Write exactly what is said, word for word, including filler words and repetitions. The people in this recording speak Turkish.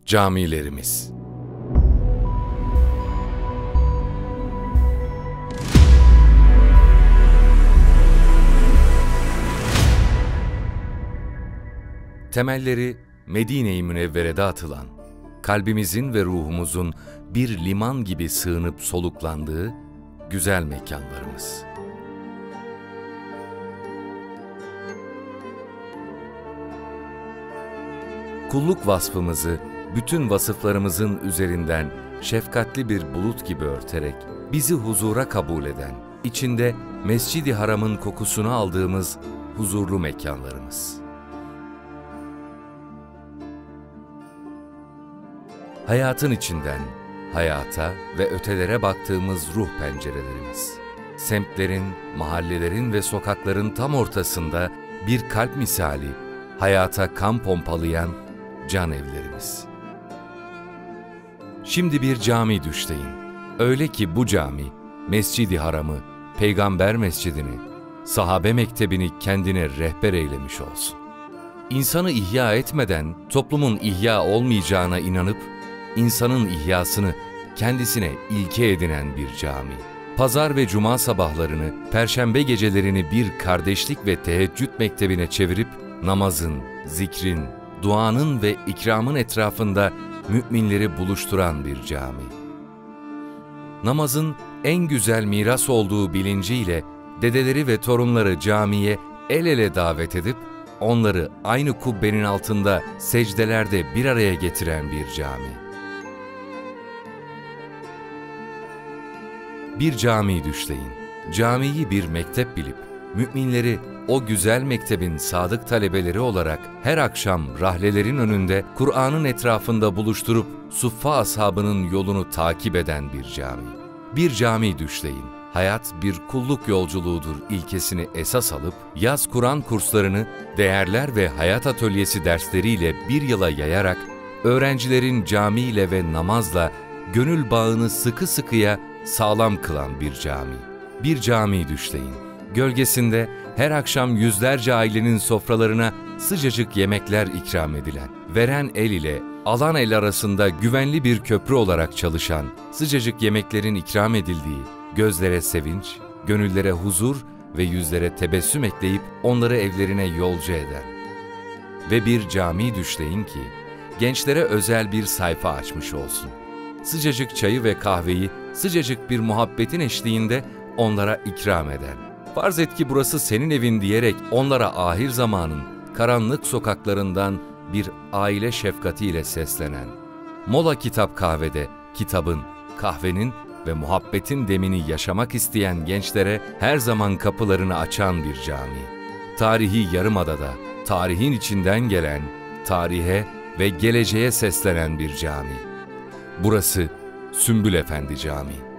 Camilerimiz. Temelleri Medine-i Münevvere'de atılan, kalbimizin ve ruhumuzun bir liman gibi sığınıp soluklandığı güzel mekanlarımız. Kulluk vasfımızı bütün vasıflarımızın üzerinden şefkatli bir bulut gibi örterek bizi huzura kabul eden, içinde Mescid-i Haram'ın kokusunu aldığımız huzurlu mekanlarımız. Hayatın içinden hayata ve ötelere baktığımız ruh pencerelerimiz. Semtlerin, mahallelerin ve sokakların tam ortasında bir kalp misali hayata kan pompalayan can evlerimiz. Şimdi bir cami düşleyin. Öyle ki bu cami, Mescid-i Haram'ı, Peygamber Mescidini, sahabe mektebini kendine rehber eylemiş olsun. İnsanı ihya etmeden toplumun ihya olmayacağına inanıp, insanın ihyasını kendisine ilke edinen bir cami. Pazar ve cuma sabahlarını, perşembe gecelerini bir kardeşlik ve teheccüd mektebine çevirip, namazın, zikrin, duanın ve ikramın etrafında müminleri buluşturan bir cami. Namazın en güzel miras olduğu bilinciyle dedeleri ve torunları camiye el ele davet edip, onları aynı kubbenin altında secdelerde bir araya getiren bir cami. Bir cami düşleyin, camiyi bir mektep bilip, müminleri o güzel mektebin sadık talebeleri olarak her akşam rahlelerin önünde Kur'an'ın etrafında buluşturup suffa ashabının yolunu takip eden bir cami. Bir cami düşleyin, hayat bir kulluk yolculuğudur ilkesini esas alıp, yaz Kur'an kurslarını değerler ve hayat atölyesi dersleriyle bir yıla yayarak, öğrencilerin camiyle ve namazla gönül bağını sıkı sıkıya sağlam kılan bir cami. Bir cami düşleyin, gölgesinde her akşam yüzlerce ailenin sofralarına sıcacık yemekler ikram edilen, veren el ile alan el arasında güvenli bir köprü olarak çalışan, sıcacık yemeklerin ikram edildiği, gözlere sevinç, gönüllere huzur ve yüzlere tebessüm ekleyip onları evlerine yolcu eden. Ve bir cami düşleyin ki, gençlere özel bir sayfa açmış olsun. Sıcacık çayı ve kahveyi sıcacık bir muhabbetin eşliğinde onlara ikram eden. Farz et ki burası senin evin diyerek onlara ahir zamanın karanlık sokaklarından bir aile şefkatiyle seslenen. Mola kitap kahvede kitabın, kahvenin ve muhabbetin demini yaşamak isteyen gençlere her zaman kapılarını açan bir cami. Tarihi Yarımada'da, tarihin içinden gelen, tarihe ve geleceğe seslenen bir cami. Burası Sümbül Efendi Camii.